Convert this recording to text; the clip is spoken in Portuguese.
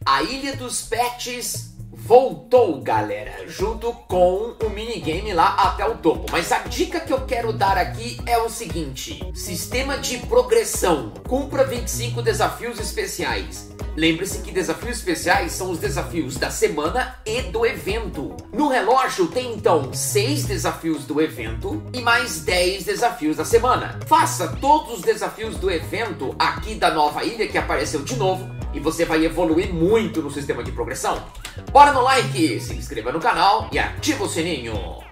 A Ilha dos Pets voltou, galera, junto com o minigame lá até o topo. Mas a dica que eu quero dar aqui é o seguinte: sistema de progressão. Cumpra 25 desafios especiais. Lembre-se que desafios especiais são os desafios da semana e do evento. No relógio tem então 6 desafios do evento e mais 10 desafios da semana. Faça todos os desafios do evento aqui da nova ilha que apareceu de novo e você vai evoluir muito no sistema de progressão. Bora no like, se inscreva no canal e ativa o sininho.